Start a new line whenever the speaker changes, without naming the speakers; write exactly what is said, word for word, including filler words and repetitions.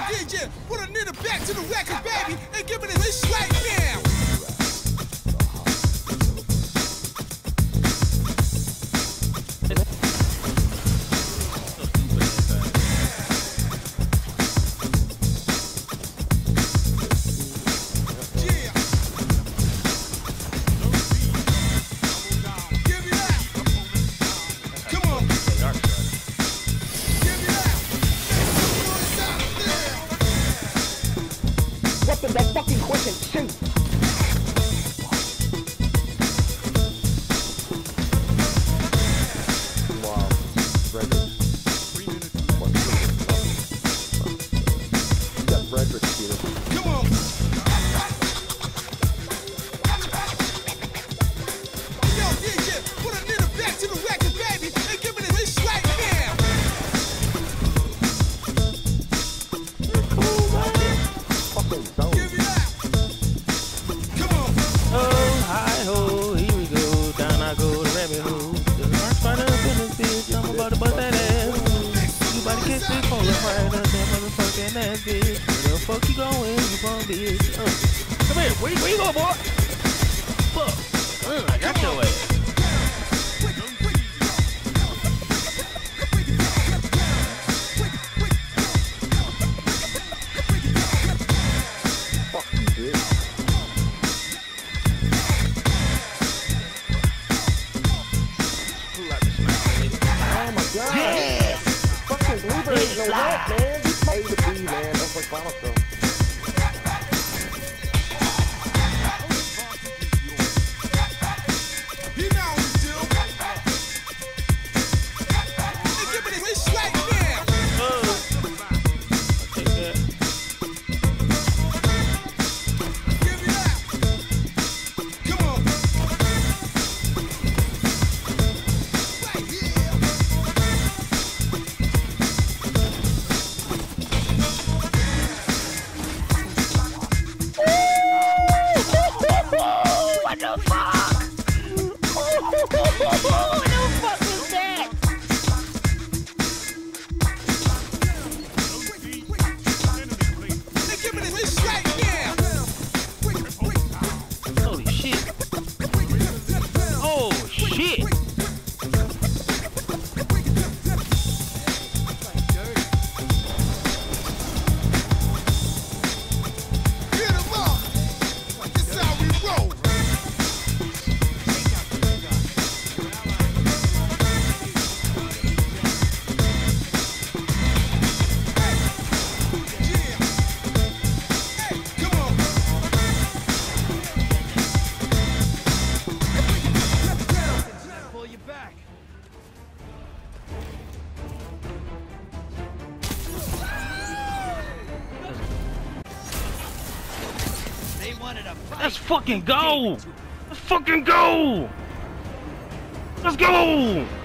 D J, put a nigga back to the record, baby, and give it a list right now.
Weapon that fucking quick and shoot. Wow, Frederick. Three minutes. You got Frederick, Peter.
Come on. Yo, D J, put a nigga back to the record, baby, and give it a list right now.
Ass bitch. Where the fuck you going? You from bitch? Uh. Come here. Where, where you going, boy? Fuck. Uh, I got your ass.
Fuck you, bitch. Oh my god.
Yeah.
Fucking blueberries no what, man? A to B, man. That's like Bob, though.
You know what we do. And give it a list right now.
Oh. I'll take that.
Give it up. Come on. Right here.
What the fuck? What the fuck is that?
And give it a list right now.
Holy shit. Oh shit.
Get 'em up. This is how we roll.
Let's fucking go. Let's fucking go. Let's go.